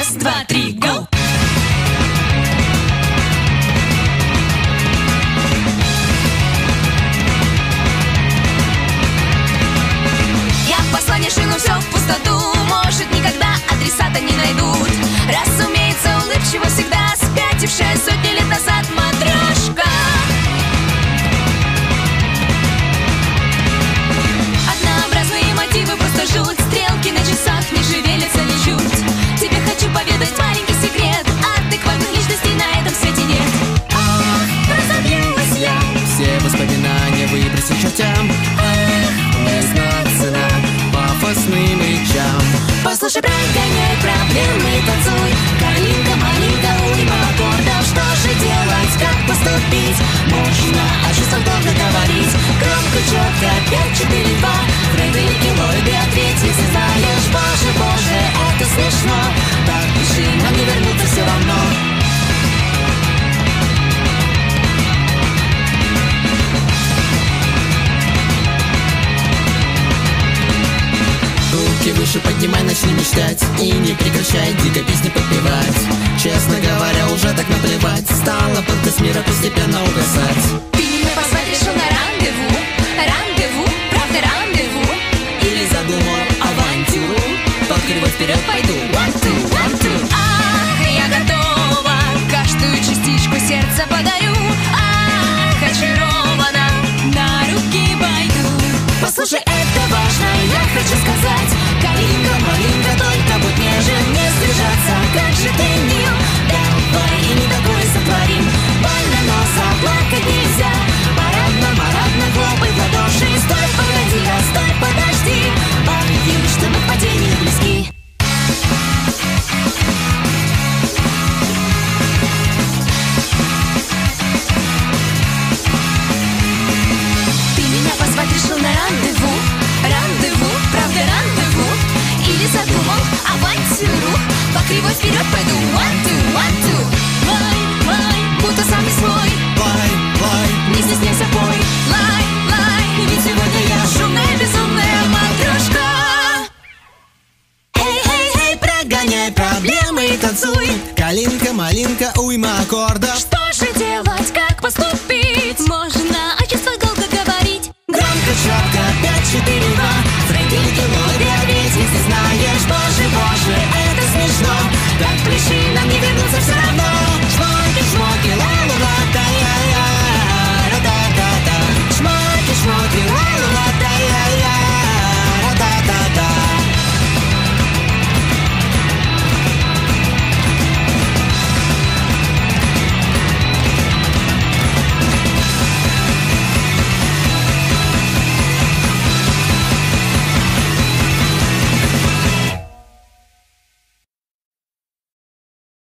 Раз, два, три, go! Я послание шлю, все в пустоту. Может, никогда адресата не найдут. Разумеется, улыбчиво всегда спятившая сотни лет назад матрешка. Однообразные мотивы просто жуть. Стрелки на часах не шевелятся ничуть. Тебе хочу поведать маленький секрет. Адекватных личностей на этом свете нет. Ах, разобьюсь я. Все воспоминания выбросить чертям. Ах, Не знать цена пафосным речам. послушай, прогоняй проблемы, танцуй. Калинка, малинка, уйма аккордов. Что же делать, как поступить? Можно о чувствах долго говорить. Громко, четко, 5, 4, 2. Фредерики Ллойд, ответь, если знаешь. Боже, боже, это смешно. Так пиши, нам не вернуться все равно. Руки выше поднимай, начни мечтать. И не прекращай дико песни подпевать. Честно говоря, уже так наплевать. Стала пылкость мира постепенно угасать. Ты меня позвать решил на рандеву. Рандеву, правда рандеву. Или задумал авантюру. Под кривой вперед пойду. One, two, one, two. Ах, я готова. Каждую частичку сердца подарю. Ах, очарована. На руки пойду. Послушай, это важно, я хочу сказать. Калинка, малинка, только будь нежен. Не сдержаться, как же ты мил. Давай и не такое сотворим. Больно, но заплакать нельзя. Парадно, марадно, хлопай в ладоши. Стой, погоди, а стой, подожди. Боюсь, что мы к падению близки. Ты меня позвать решил на рандеву. Рандеву, правда рандеву. Или задумал авантюру. По кривой вперед пойду. One, two, one, two. Лай, лай, будто самый свой. Лай, лай. Не стесняйся, пой. Лай, лай, ведь сегодня я шумная, безумная матрешка. Эй, эй, эй, прогоняй проблемы и танцуй. Калинка, малинка, уйма аккордов. Что